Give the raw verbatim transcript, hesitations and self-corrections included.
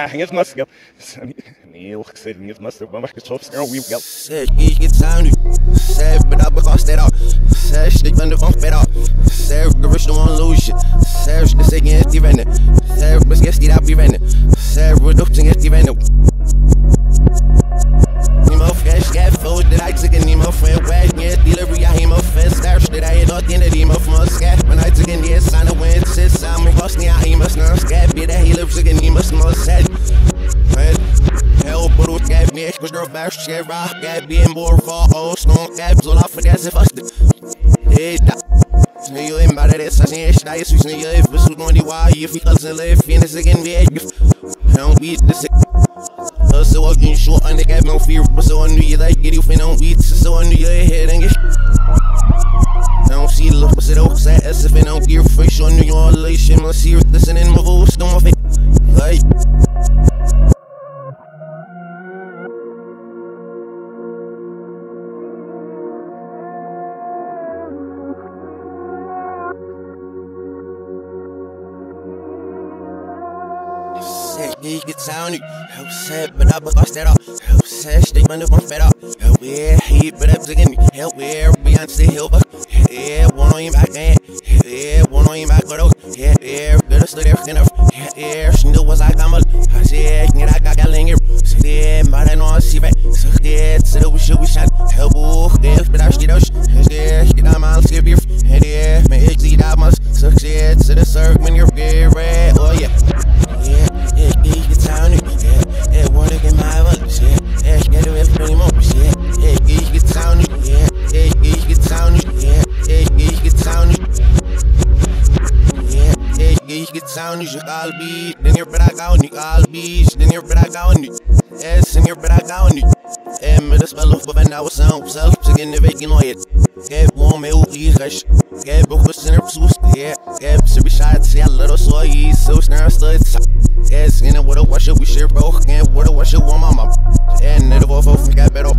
het must go. Neil said, het must have been so scared. We go. Zeg, ik get sound. Zeg, but I because that out. Zeg, stick van de van out. Zeg, de rest don't want lose shit. Zeg, de zeggen is die rennen. Zeg, but yes, die dat die rennen. Zeg, we doen things die rennen. Nemo fresh, got food that I took a Nemo friend. Wash, yes, delivery, I him a fence. Stash that I had not in the Nemo from a scat. When I took in the sign of wind, sits, I'm in Bosnia, I must not scat. Be that he lives again, he must not set. Hell, but who got me, cause they're back, shit, rock, got being more for all stone caps, all off of that's if I stick. Hey, that. You ain't about it, I see it, I see you if it's going to why if he doesn't live, and it's again, the egg. I don't beat the sick. So I can show and they got no fear, but so I knew you like it if you don't eat, so I knew you ahead and get. I don't see the look, but it all sad as if I don't gear for sure. Knew you all relation, my serious listening, my voice, don't my face. Like. He gets sound, help set, but I bust that off. Help set, stick my nose fed up. Help yeah, he but I'm taking me. Help yeah, Beyonce help us. Yeah, one on him back then. Yeah, one on him back for those. Yeah, yeah, good as the everything else. Yeah, yeah, she knew was I come up. I said, yeah, I got a linger. So yeah, but I know I see back. So yeah, so that we should we shot. Help, oh, yeah, but I see those. Yeah, get out my skip here. Yeah, man, it's the that must. So yeah, so the circle when you're red. Oh yeah. Yeah, yeah, he gets sound, yeah, yeah, wanna get my voice, yeah, yeah, she gotta have pretty more, yeah, yeah, he gets sound, yeah, yeah, he gets sound, yeah, yeah, he gets sound, yeah, yeah, he gets sound, you call me, then you're better down, you call me, then you're better down, yes, then you're better down, and with the spell of when I was sound, self, again, the vacant oil, yeah, warm, me, please, rush. Yeah, but what's in her pursuit? Yeah, yeah, so we shot, see a little soy, so snare stood. Yeah, skin it with a wash, we share broke, and with a wash, one mama. And never go for got better.